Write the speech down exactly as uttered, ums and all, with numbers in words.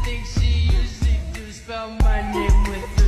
think she usually do spell my name with